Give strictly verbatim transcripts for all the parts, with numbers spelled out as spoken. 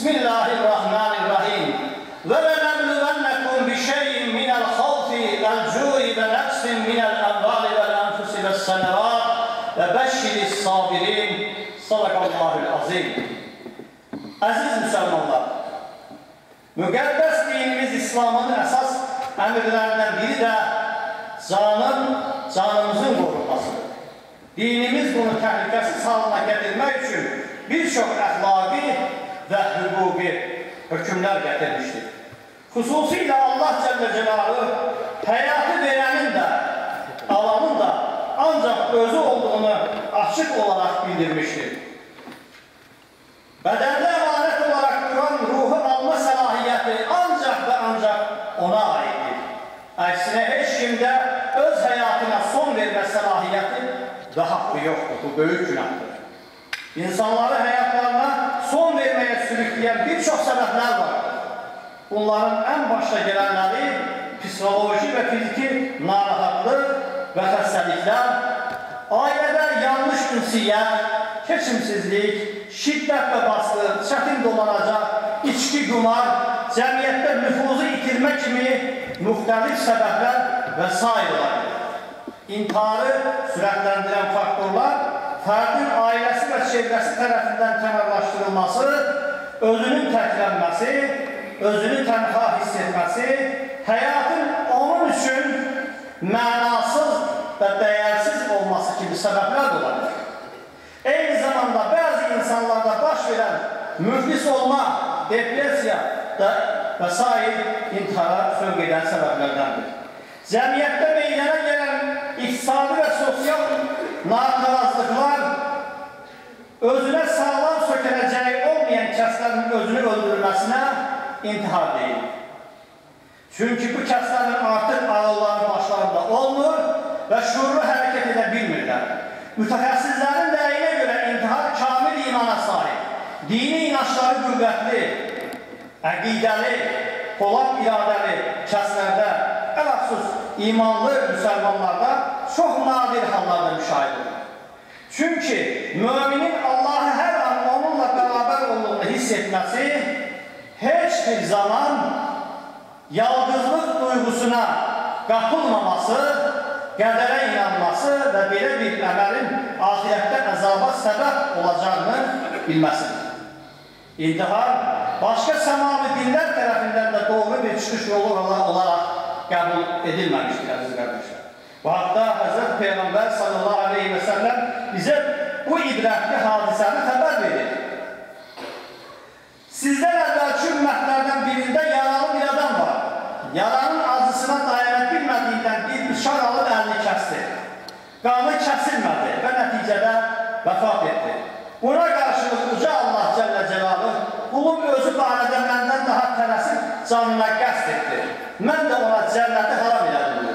Bismillahirrahmanirrahim. وَلَنَبْلُوَنَّكُمْ بِشَيْءٍ مِنَ الْخَوْفِ وَالْجُوعِ وَنَقْصٍ مِنَ الْأَمْوَالِ وَالْأَنْفُسِ وَالثَّمَرَاتِ وَبَشِّرِ الصَّابِرِينَ. Sadaqallahul azim. Əziz müsəlmanlar, müqəddəs dinimiz İslamın əsas əmirlərindən biri də canın, canımızın qorunmasıdır. Dinimiz bunu təhlükəsiz halına gətirmək üçün bir çox əxlaqi və hüquqi hökmlər gətirmişdir. Xüsusilə Allah Cəllə Cəlaluhu həyatı verənin də, alanın da ancaq özü olduğunu açıq olaraq bildirmişdir. Bədəndə əmanət olaraq duran ruhu alma səlahiyyəti ancaq və ancaq ona aiddir. Əksinə heç kimdə öz həyatına son vermə səlahiyyəti və haqqı yoxdur. Bu böyük günahdır. İnsanları həyatlarına son verməyə sürükləyən bir çox səbəblər vardır. Bunların ən başda gələnləri psixoloji və fiziki narahatlıq və xəstəliklər, ailədə yanlış ünsiyyət, keçimsizlik, şiddət və baskı, çətin dolanacaq, içki, qumar, cəmiyyətdə nüfuzu itirmə kimi müxtəlif səbəblər və s. olabilir. İntiharı sürətləndirən faktorlar, fərdin ailəsi və çevrəsi tərəfindən kənarlaşdırılması, özünün təklənməsi, özünü tənha hiss etməsi, həyatın onun üçün mənasız və dəyərsiz olması kimi səbəblər də olabilir. Eyni zamanda bəzi insanlarda baş verən müflis olma, depresiya və s. intihara sövq edən səbəblərdəndir. Cəmiyyətdə meydana gələn iqtisadi və sosial narazılıqlar özünə sağlam söküləcəyi olmayan kəslərin özünü öldürülməsinə intihar deyil. Çünki bu kəslərin artıq ağılları başlarında olmur və şuurlu hərəkət edə bilmirlər. Mütəxəssislərin rəyinə görə intihar kamil imana sahib, dini inançları qüvvətli, əqidəli, polad iradəli kəslərdə, ələxsus imanlı müsəlmanlarda çox nadir hallarda müşahidə olur. Çünki müminin Allahı hər an onunla bərabər olduğunu hiss etməsi heç bir zaman yalqızlıq duyğusuna qapılmaması, qədərə inanması və belə bir əməlin ahirətdə əzaba səbəb olacağını bilməsidir. İntihar başqa səmavi dinlər tərəfindən də doğru bir çıxış yolu olaraq qəbul edilməmişdir, əziz qardaşlar. Bu haqda Həzrət Peyğəmbər sallallahu aleyhi və səlləm bizə bu ibrətli hadisəni xəbər verir. Sizdən əvvəlki ümmətlərdən birində yaralı bir adam var. Yaranın acısına dayana bilmədiyindən bir bıçaq alıb əlini kəsdi. Qanı kəsilmədi və nəticədə vəfat etdi. Buna qarşılıq uca Allah Cəllə Cəlaluhu qulum özü barədə məndən daha tələsib canına qəsd etdi. Mən də ona cənnəti haram elədim.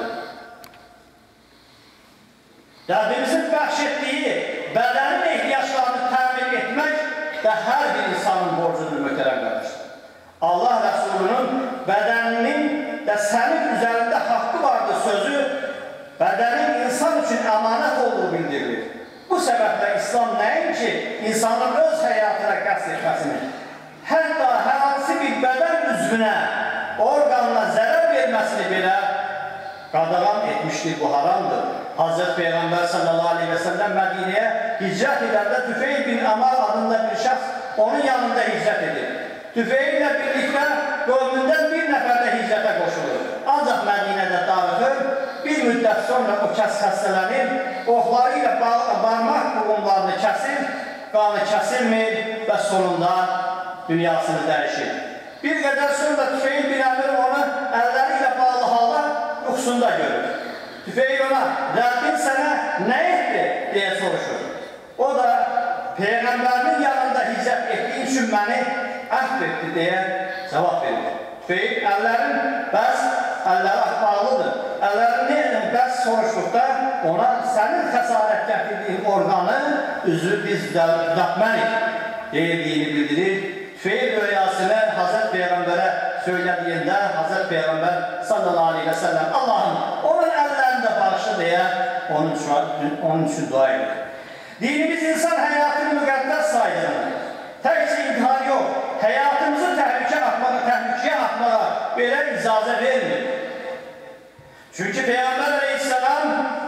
Rəbbimizin bəxş etdiyi bədənin ehtiyaclarını təmin etmək də hər bir insanın borcudur, möhtərəm qardaşlar. Allah Rəsulunun bədəninin də sənin üzərində haqqı vardır sözü bədənin insan üçün əmanət olduğu bildirilir. Bu səbəblə İslam nəinki insanın öz həyatına qəsd etməsini, hətta hər hansı bir bədən üzvünə, orqanına zərər verməsini belə qadağan etmişdir, bu haramdır. Hazreti Peyğəmbər sallallahu aleyhi və səlləm Mədinəyə hicrət edəndə Tüfeyl bin Əmar adında bir şəxs onun yanında hicrət edir. Tüfeyllə birlikdə qövmündən bir nəfər də hicrətə qoşulur. Ancaq Mədinədə darıxır, bir müddət sonra o kəs xəstələnir, oxları ilə barmaq boğumlarını kəsir, qanı kəsilmir və sonunda dünyasını dəyişir. Bir qədər sonra Tüfeyl bin Əmir onu əlləri ilə bağlı halda yuxusunda görür. Tüfeyl ona, Rəbbin sənə nə etdi, deyə soruşur. O da, Peyğəmbərinin yanında hicrət etdiyin üçün məni əhv etdi, deyə cavab verir. Tüfeyl, əllərin bəs, əlləri bağlıdır. Əllərin bəs soruşduqda ona sənin xəsarət gətirdiyin orqanı üzrü biz düzəltməliyik deyildiyini bildirir. Tüfeyl rüyasını Hazreti Peyğəmbərə söylədiyində Hazreti Peyğəmbər sallallahu aleyhi və səlləm Allah'ın onun əllərini də bağışlı deyə onun üçün dua edir. Dinimiz insan həyatını müqəddəs sayılır. Təkcə intihar yox, həyatın belə icazə vermir. Çünki Peyğəmbər əleyhissalam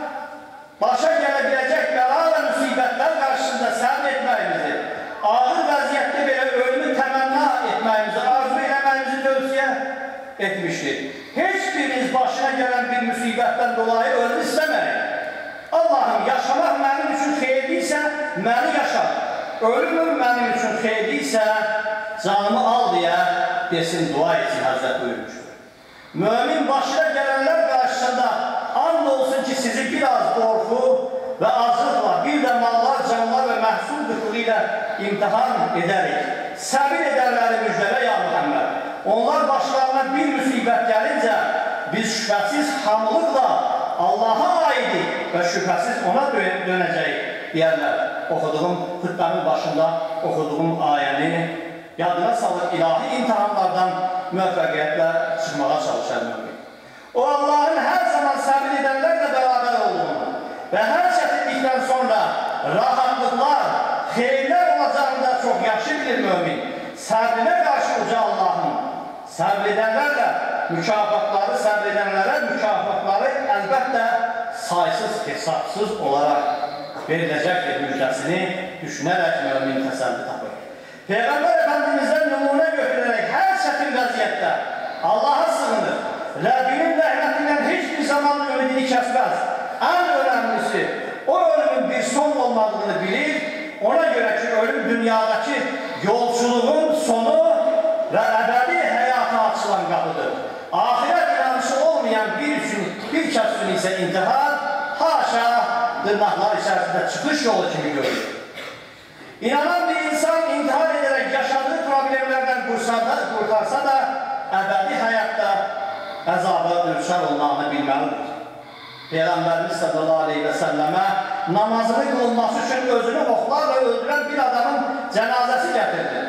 başa gələ biləcək bəla və müsibətlər qarşısında səbr etməyimizi, ağır vəziyyətdə belə ölümü təmənna etməyimizi, arzu eləməyimizi tövsiyə etmişdir. Heç biriniz başına gələn bir müsibətdən dolayı ölüm istəməyin. Allahım, yaşamaq mənim üçün xeyirli isə, məni yaşa. Ölümüm mənim üçün xeyirli isə, canımı al deyə desin, dua etsin, Həzrət buyurmuşdur. Mömin başına gələnlər qarşısında and olsun ki, sizi biraz qorxu və azlıqla, bir də mallar, canlar və məhsul qıtlığı ilə imtihan edərik. Səbir edərləri müjdələ ya Muhammed. Onlar başlarına bir müsibət gəlincə, biz şübhəsiz hamılıqla Allaha aidik və şübhəsiz ona dönəcəyik deyərlər. Oxuduğum xütbəmin başında oxuduğum ayəni yadına salıb ilahi imtihanlardan müvəffəqiyyətlə çıxmağa çalışar mümin. O Allahın hər zaman səbir edənlərlə bərabər olduğunu və hər çətinlikdən sonra rahatlıqlar, xeyirlər olacağını da çox yaxşı bilir mümin. Səbrinə qarşı uca Allahın səbr edənlərlə mükafatları, səbr edənlərə mükafatları əlbəttə saysız, hesabsız olaraq veriləcəkdir müjdəsini düşünərək mümin təsəlli tapır. Peyğəmbər Efendimizdən nümunə götürərək hər çətin vəziyyətdə Allaha sığınır. Rəbbinin rəhmətindən heç bir zaman ümidini kəsməz. Ən önəmlisi, o ölümün bir son olmadığını bilir. Ona görə ki, ölüm dünyadakı yolculuğun sonu və əbədi həyata açılan qapıdır. Ahirət inanışı olmayan bir üçün, bir kəs üçün isə intihar, haşa, dırnaqlar içərisində çıxış yolu kimi görür. İnanan bir insan intihar edərək yaşadığı problemlərdən qurtarsa da, əbədi həyatda əzaba dürçar olmağını bilməlidir. Peyğəmbərimiz sallallahu aleyhi və səlləmə namazını qılınması üçün özünü oxlarla öldürən bir adamın cənazəsi gətirdi.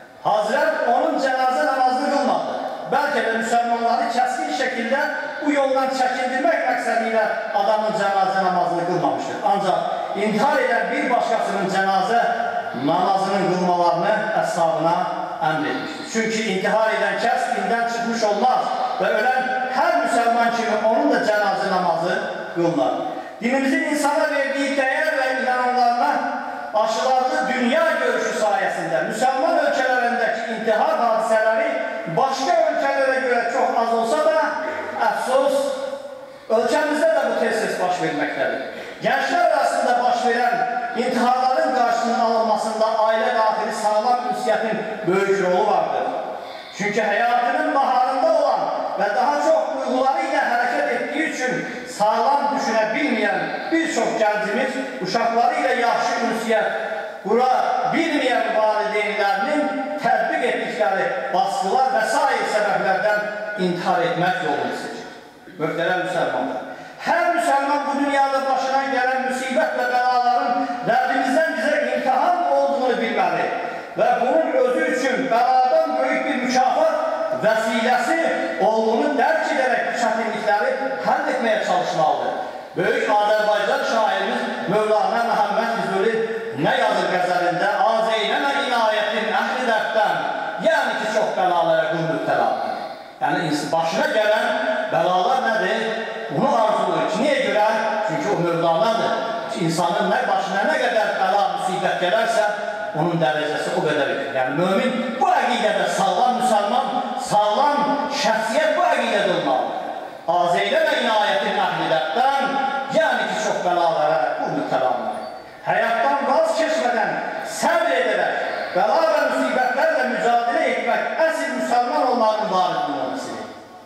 Hazrət onun cənazə namazını qılmadı. Bəlkə də müsəlmanları kəskin şəkildə bu yoldan çəkindirmək məqsədi ilə adamın cənazə namazını qılmamışdır. Ancaq intihar edən bir başqasının cənazə namazının qılmalarını əshabına əmr etmişdir. Çünki intihar edən kəs dindən çıxmış olmaz və ölən hər müsəlman kimi onun da cənazə namazı qılınır. Dinimizin insana verdiyi dəyər və inananlarına aşıladığı dünya görüşü sayəsində müsəlman ölkələrindəki intihar hadisələri başqa ölkələrə görə çox az olsa da, əfsus, ölkəmizdə də bu tez-tez baş verməkdədir. Gənclər arasında baş verən intiharların qarşısının alınmasında ailə daxili sağlam ünsiyyətin böyük rolu vardır. Çünki həyatının baharında olan və daha çox duyğuları ilə hərəkət etdiyi üçün sağlam düşünə bilməyən bir çox gəncimiz uşaqları ilə yaxşı ünsiyyət qura bilməyən valideynlərinin tətbiq etdikləri baskılar və sair səbəblərdən intihar etmək yolunu seçir. Möhtərəm müsəlmanlar. Hər müsəlman bu dünyada başına gələn müsibət və bəlaların Rəbbimizdən bizə imtihan olduğunu bilməli və bunun özü üçün bəladan böyük bir mükafat vəsiləsi olduğunu dərk edərək bu çətinlikləri həll etməyə çalışmalıdır. Böyük Azərbaycan şairimiz Mövlana Məhəmməd Füzuli nə yazır qəzəlində? Azeynəmə inayətin əhli dərddən, yəni ki, çox bəlalara qul mübtəladır. Yəni, başına gələn bəlalar nədir? Bunu arzulur ki, niyə görə? Çünki o Mövlanadır. İnsanın nə başına nə qədər bəla, müsibət gələrsə, onun dərəcəsi o qədər edir. Yəni, mömin bu əqidədə sağlam müsəlman, sağlam şəxsiyyət bu əqidədə olmalıdır. Azeyləmə inayətin əhlidətdən, yəni ki, çox bəlalara qul mübtəladır. Həyatdan vaz keçmədən səbr edərək, bəla və müsibətlərlə mücadilə etmək əsl müsəlman olmağın varid nümunəsidir.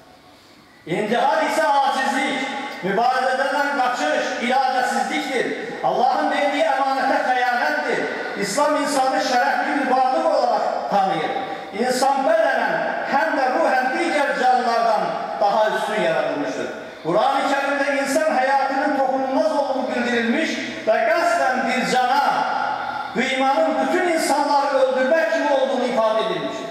İntihar isə acizlik, mübarizədən qaçış, iradəsizlikdir. Allahın verdiyi əmanətə xəyanətdir. İslam insanı şərəfli bir varlıq olaraq tanıyır. İnsan bədənən, həm də ruhən digər canlılardan daha üstün yaradılmışdır. Quran-ı Kərimdə insan həyatının toxunulmaz olduğu bildirilmiş və qəsdən bir cana, qıymanın bütün insanları öldürmək kimi olduğunu ifadə edilmişdir.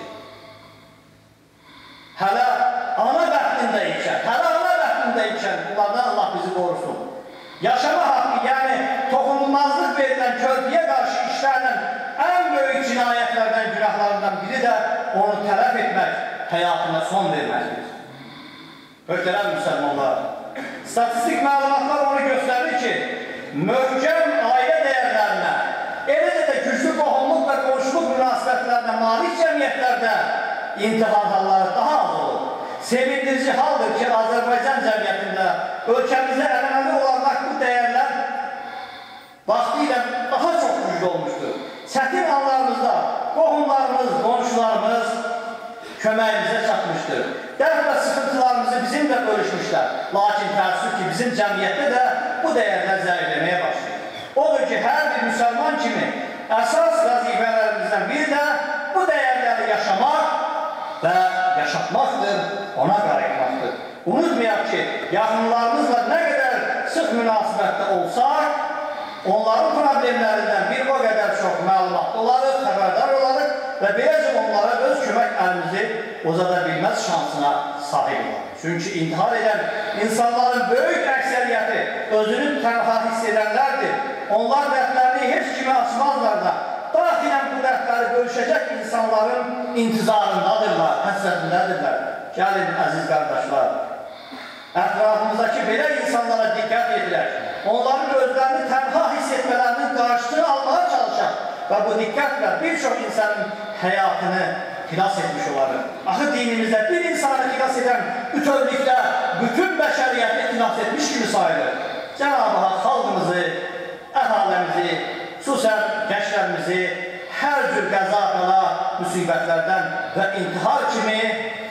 Hələ ana bəxtində ikən, hələ ana bəxtində ikən bunlardan Allah bizi qorusun. Yaşama haqqı, yəni toxunulmazlıq verilən körpüyə qarşı işlərlə ən böyük cinayətlərdən, günahlarından biri də onu tələf etmək, həyatına son verməkdir. Möhtərəm müsəlmanlar, statistik məlumatlar onu göstərir ki, möhkəm ailə dəyərlərinə, eləcə də güclü qohumluq və qonşuluq münasibətlərinə malik cəmiyyətlərdə intihar halları daha az olur. Sevindirici haldır ki, Azərbaycan cəmiyyətində ölkəmizdə ənənəvi olaraq bu dəyərlər vaxtilə daha çox güclü olmuşdur. Çətin anlarımızda qohumlarımız, qonşularımız köməyimizə çatmışdır. Dərd və sıxıntılarımızı bizimlə bölüşmüşlər. Lakin təəssüf ki, bizim cəmiyyətdə də bu dəyərlər zəifləməyə başlayır. Odur ki, hər bir müsəlman kimi əsas vəzifələrimizdən biri də bu dəyərləri yaşamaq və yaşatmaqdır, ona qarayıqmaqdır. Unutmayaq ki, yaxınlarımızla nə qədər sıx münasibətdə olsaq, onların problemlərindən bir o qədər çox məlumatlı olarıq, xəbərdar olarıq və beləcə onlara öz kömək əlimizi uzada bilməz şansına sahib olarıq. Çünki intihar edən insanların böyük əksəriyyəti özünü tənha hiss edənlərdir. Onlar dərdlərini heç kimi açmazlar da, daxilən bu dərdləri bölüşəcək insanların intizarındadırlar, həsrətindədirlər. Gəlin, əziz qardaşlar, ətrafımızdakı belə insanlara diqqət edilər. Onların özlərini tənha hiss etmələrinin qarşısını almağa çalışaq və bu diqqətlə bir çox insanın həyatını xilas etmiş olarıq. Axı dinimizdə bir insanı xilas edən bütövlükdə bütün bəşəriyyəti xilas etmiş kimi sayılır. Cənab-ı Hak xalqımızı, əhaləmizi, xüsusən gənclərimizi hər cür qəza-bəla müsibətlərdən və intihar kimi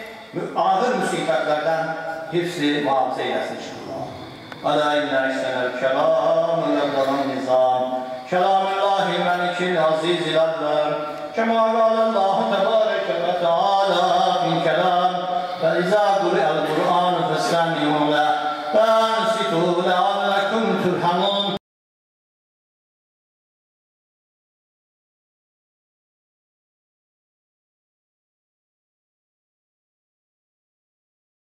ağır müsibətlərdən hifz-i mühafizə eləsin inşallah. Ələ innə istənəl kəlam, ləbdəlan nizam, kəlamullahi məlikil azizil əvvəl, kəmə qaləllahu təbarəkə və teala fin kəlam, və izə quri'əl Qur'an fəstəmi'u lə, və nəsitu ləalləkum turhamun.